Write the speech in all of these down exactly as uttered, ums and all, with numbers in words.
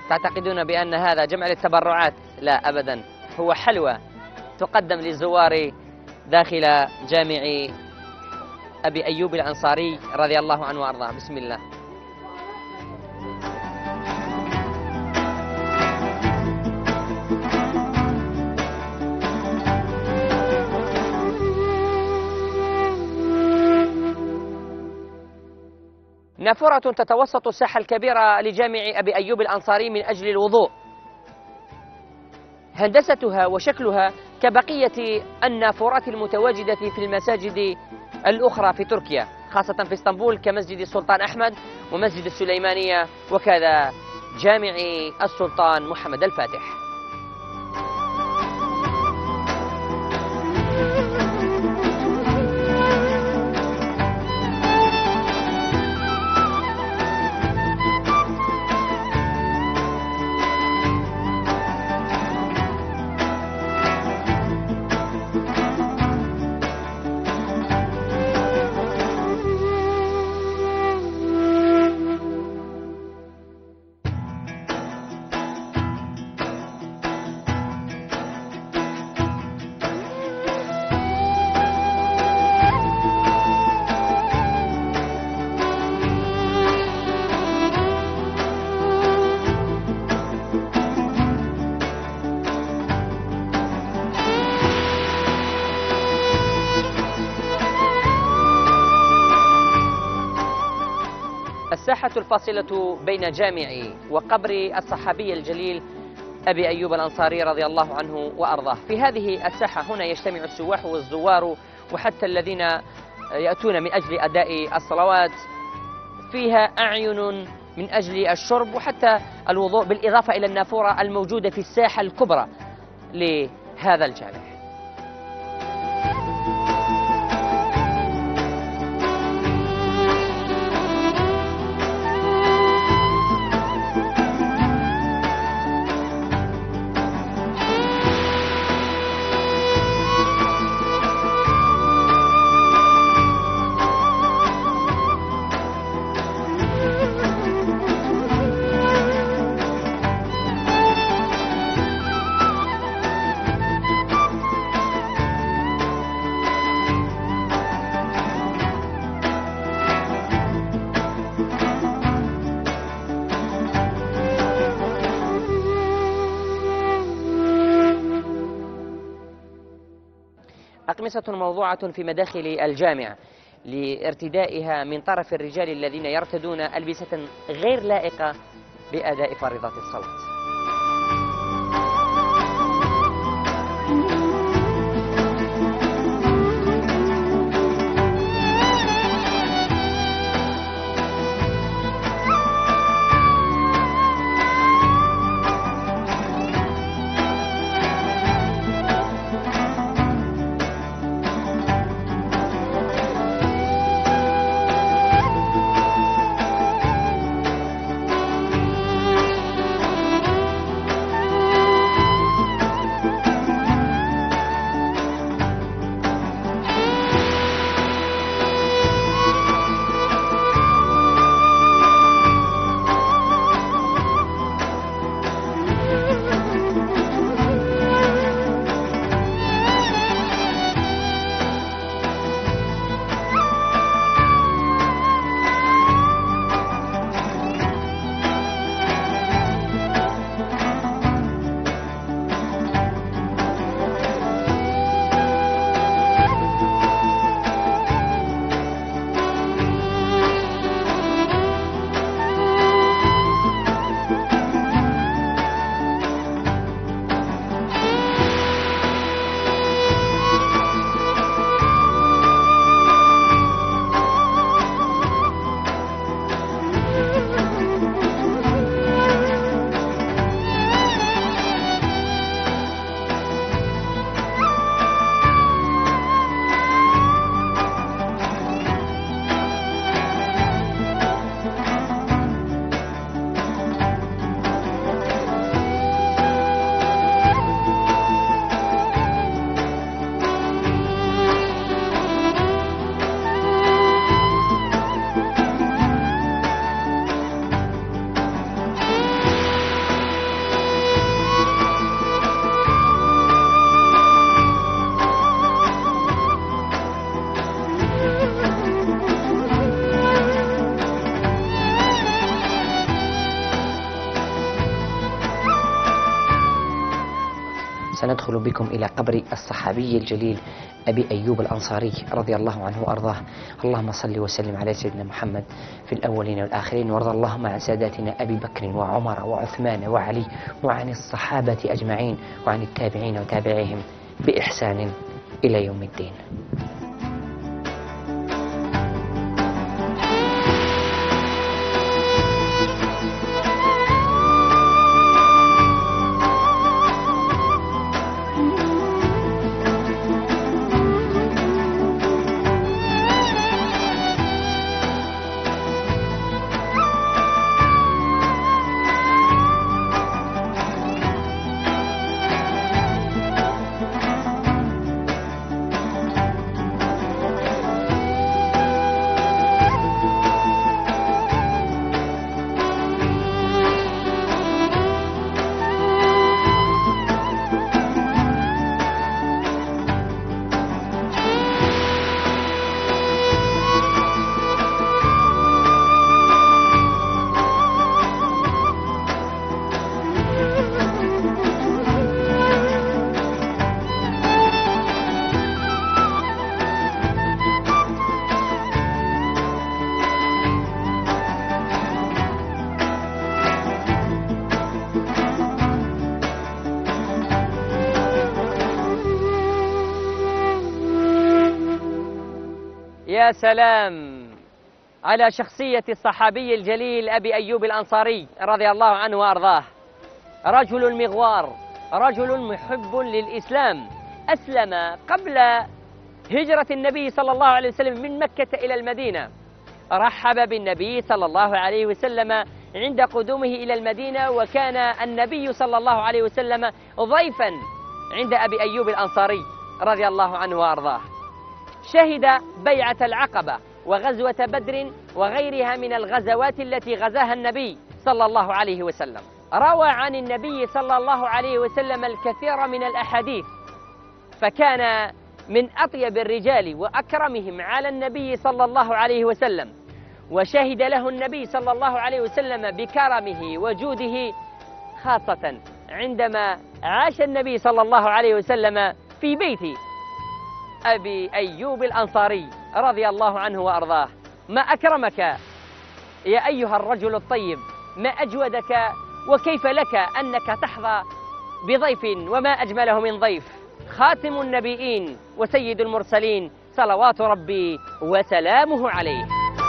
تعتقدون بأن هذا جمع للتبرعات؟ لا أبدا، هو حلوى تقدم للزوار داخل جامع أبي أيوب الأنصاري رضي الله عنه وأرضاه. بسم الله. نافورة تتوسط الساحة الكبيرة لجامع أبي أيوب الأنصاري من أجل الوضوء. هندستها وشكلها كبقية النافورات المتواجدة في المساجد الأخرى في تركيا، خاصة في اسطنبول كمسجد السلطان أحمد ومسجد السليمانية وكذا جامع السلطان محمد الفاتح. الساحة الفاصلة بين جامع وقبر الصحابي الجليل أبي أيوب الأنصاري رضي الله عنه وأرضاه. في هذه الساحة هنا يجتمع السواح والزوار وحتى الذين يأتون من أجل أداء الصلوات. فيها أعين من أجل الشرب وحتى الوضوء، بالإضافة إلى النافورة الموجودة في الساحة الكبرى لهذا الجامع. أقمصة موضوعة في مداخل الجامع لارتدائها من طرف الرجال الذين يرتدون ألبسة غير لائقة بأداء فريضة الصلاة. سندخل بكم إلى قبر الصحابي الجليل أبي أيوب الأنصاري رضي الله عنه وأرضاه. اللهم صل وسلم على سيدنا محمد في الأولين والآخرين، وارض اللهم عن ساداتنا أبي بكر وعمر وعثمان وعلي وعن الصحابة أجمعين وعن التابعين وتابعيهم بإحسان إلى يوم الدين. يا سلام على شخصية الصحابي الجليل أبي أيوب الأنصاري رضي الله عنه وأرضاه. رجل مغوار، رجل محب للإسلام، أسلم قبل هجرة النبي صلى الله عليه وسلم من مكة إلى المدينة. رحب بالنبي صلى الله عليه وسلم عند قدومه إلى المدينة، وكان النبي صلى الله عليه وسلم ضيفا عند أبي أيوب الأنصاري رضي الله عنه وأرضاه. شهد بيعة العقبة وغزوة بدر وغيرها من الغزوات التي غزاها النبي صلى الله عليه وسلم. روى عن النبي صلى الله عليه وسلم الكثير من الأحاديث، فكان من أطيب الرجال وأكرمهم على النبي صلى الله عليه وسلم، وشهد له النبي صلى الله عليه وسلم بكرمه وجوده، خاصة عندما عاش النبي صلى الله عليه وسلم في بيت أبي أيوب الأنصاري رضي الله عنه وأرضاه. ما أكرمك يا أيها الرجل الطيب، ما أجودك، وكيف لك أنك تحظى بضيف، وما أجمله من ضيف خاتم النبيين وسيد المرسلين صلوات ربي وسلامه عليه.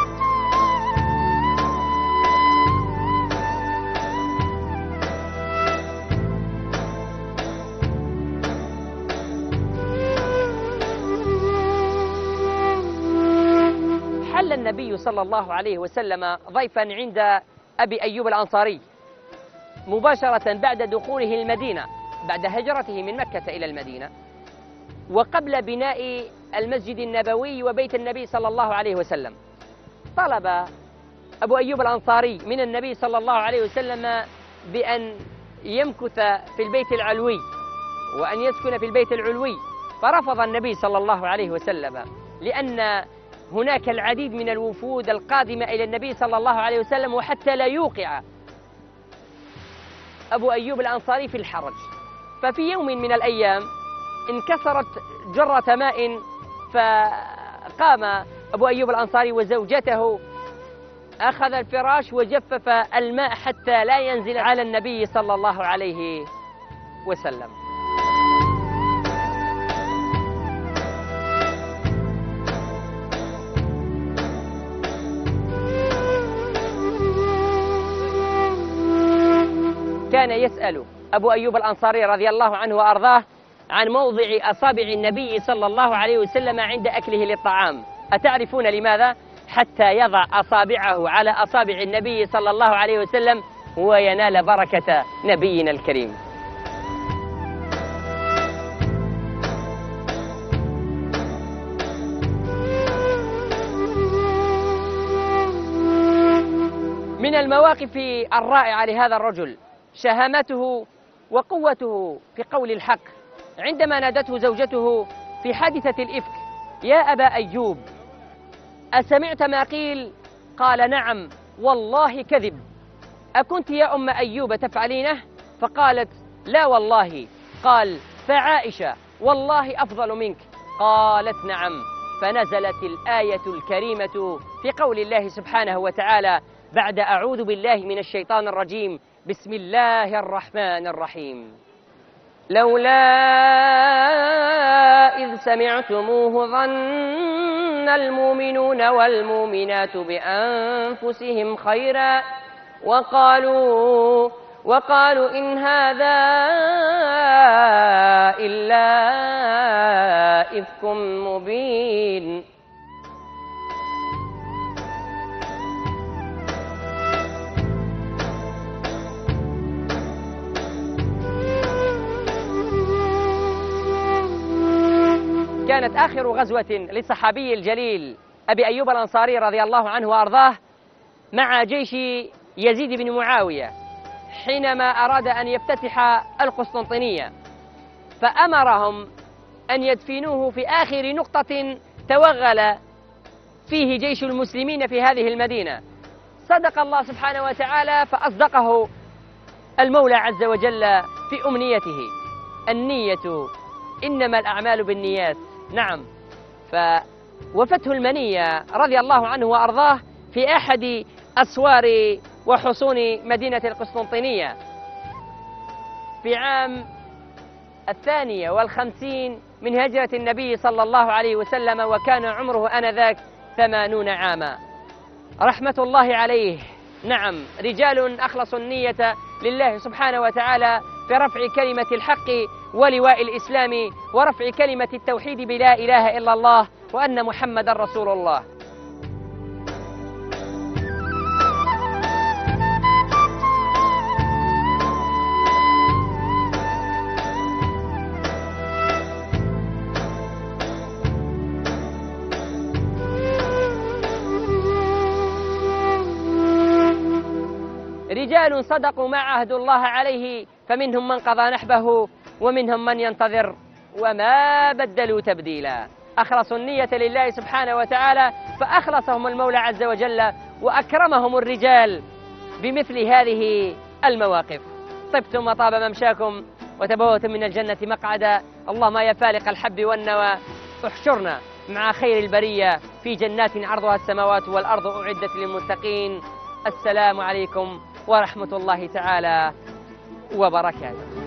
حل النبي صلى الله عليه وسلم ضيفا عند أبي أيوب الأنصاري مباشرة بعد دخوله المدينة، بعد هجرته من مكة إلى المدينة، وقبل بناء المسجد النبوي وبيت النبي صلى الله عليه وسلم. طلب أبو أيوب الأنصاري من النبي صلى الله عليه وسلم بأن يمكث في البيت العلوي وأن يسكن في البيت العلوي، فرفض النبي صلى الله عليه وسلم، لأن هناك العديد من الوفود القادمة إلى النبي صلى الله عليه وسلم، وحتى لا يوقع أبو أيوب الأنصاري في الحرج. ففي يوم من الأيام انكسرت جرة ماء، فقام أبو أيوب الأنصاري وزوجته، أخذ الفراش وجفف الماء حتى لا ينزل على النبي صلى الله عليه وسلم. كان يسأل أبو أيوب الأنصاري رضي الله عنه وأرضاه عن موضع أصابع النبي صلى الله عليه وسلم عند أكله للطعام. أتعرفون لماذا؟ حتى يضع أصابعه على أصابع النبي صلى الله عليه وسلم وينال بركة نبينا الكريم. من المواقف الرائعة لهذا الرجل شهامته وقوته في قول الحق، عندما نادته زوجته في حادثة الإفك: يا أبا أيوب، أسمعت ما قيل؟ قال: نعم والله كذب. أكنت يا أم أيوب تفعلينه؟ فقالت: لا والله. قال: فعائشة والله أفضل منك. قالت نعم. فنزلت الآية الكريمة في قول الله سبحانه وتعالى بعد أعوذ بالله من الشيطان الرجيم: بسم الله الرحمن الرحيم. لولا إذ سمعتموه ظن المؤمنون والمؤمنات بأنفسهم خيرا وقالوا وقالوا إن هذا إلا إفك مبين. كانت آخر غزوة للصحابي الجليل أبي أيوب الأنصاري رضي الله عنه وأرضاه مع جيش يزيد بن معاوية حينما أراد أن يفتتح القسطنطينية، فأمرهم أن يدفنوه في آخر نقطة توغل فيه جيش المسلمين في هذه المدينة. صدق الله سبحانه وتعالى فأصدقه المولى عز وجل في أمنيته. النية إنما الأعمال بالنيات. نعم. ف وفتح المنية رضي الله عنه وأرضاه في أحد أسوار وحصون مدينة القسطنطينية في عام الثانية والخمسين من هجرة النبي صلى الله عليه وسلم، وكان عمره آنذاك ثمانون عاما رحمة الله عليه. نعم، رجال أخلصوا النية لله سبحانه وتعالى في رفع كلمة الحق ولواء الإسلام ورفع كلمة التوحيد بلا إله إلا الله وأن محمد رسول الله. رجال صدقوا ما عاهدوا الله عليه، فمنهم من قضى نحبه ومنهم من ينتظر وما بدلوا تبديلا. أخلصوا النية لله سبحانه وتعالى فأخلصهم المولى عز وجل وأكرمهم الرجال بمثل هذه المواقف. طبتم وطاب ممشاكم وتبوأتم من الجنة مقعدا. اللهم يا فالق الحب والنوى احشرنا مع خير البرية في جنات عرضها السماوات والأرض أعدت للمتقين. السلام عليكم ورحمة الله تعالى وبركاته.